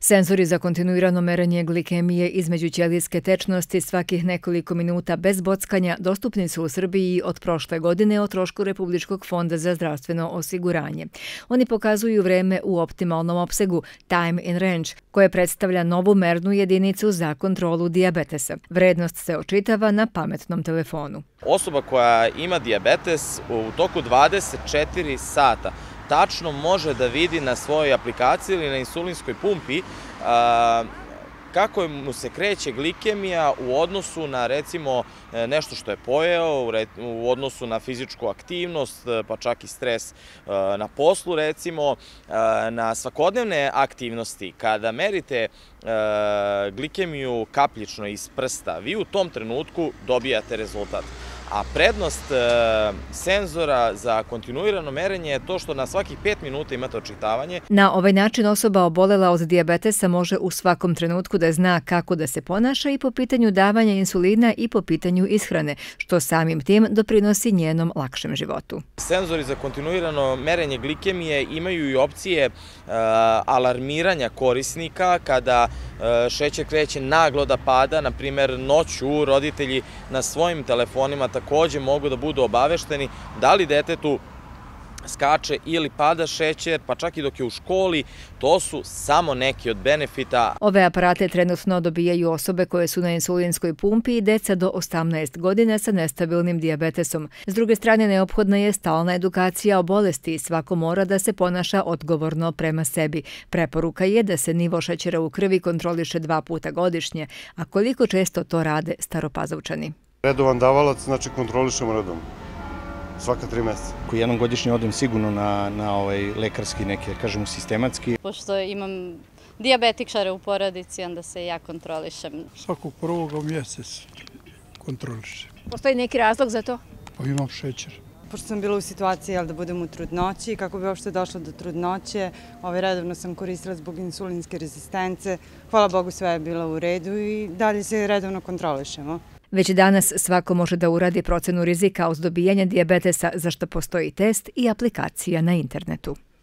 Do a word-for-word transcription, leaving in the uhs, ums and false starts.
Senzori za kontinuirano merenje glikemije između ćelijske tečnosti svakih nekoliko minuta bez bockanja dostupni su u Srbiji od prošle godine o trošku Republičkog fonda za zdravstveno osiguranje. Oni pokazuju vreme u optimalnom opsegu, time in range, koje predstavlja novu mernu jedinicu za kontrolu dijabetesa. Vrednost se očitava na pametnom telefonu. Osoba koja ima dijabetes u toku dvadeset četiri sata tačno može da vidi na svojoj aplikaciji ili na insulinskoj pumpi kako mu se kreće glikemija u odnosu na, recimo, nešto što je pojeo, u odnosu na fizičku aktivnost, pa čak i stres na poslu, recimo, na svakodnevne aktivnosti. Kada merite glikemiju kapljično iz prsta, vi u tom trenutku dobijate rezultat. A prednost senzora za kontinuirano merenje je to što na svakih pet minuta imate očitavanje. Na ovaj način osoba obolela od dijabetesa može u svakom trenutku da zna kako da se ponaša i po pitanju davanja insulina i po pitanju ishrane, što samim tim doprinosi njenom lakšem životu. Senzori za kontinuirano merenje glikemije imaju i opcije alarmiranja korisnika kada šećer kreće naglo da pada, na primjer noću roditelji na svojim telefonima također mogu da budu obavešteni da li detetu skače ili pada šećer, pa čak i dok je u školi. To su samo neki od benefita. Ove aparate trenutno dobijaju osobe koje su na insulinskoj pumpi i deca do osamnaest godina sa nestabilnim dijabetesom. S druge strane, neophodna je stalna edukacija o bolesti i svako mora da se ponaša odgovorno prema sebi. Preporuka je da se nivo šećera u krvi kontroliše dva puta godišnje, a koliko često to rade Staropazovčani. Redovan davalac, znači kontrolišemo redom. Svaka tri meseca. Ako jednom godišnje odem sigurno na, na ovaj lekarski neke, kažemo, sistematski. Pošto imam dijabetičare u porodici, onda se ja kontrolišem. Svakog prvog u mjesec kontrolišem. Postoji neki razlog za to? Pa imam šećer. Pošto sam bila u situaciji da budem u trudnoći, kako bi uopšte došla do trudnoće, ovaj redovno sam koristila zbog insulinske rezistence. Hvala Bogu, sve je bilo u redu i dalje se redovno kontrolišemo. Već danas svako može da uradi procenu rizika od dobijanja dijabetesa, za što postoji test i aplikacija na internetu.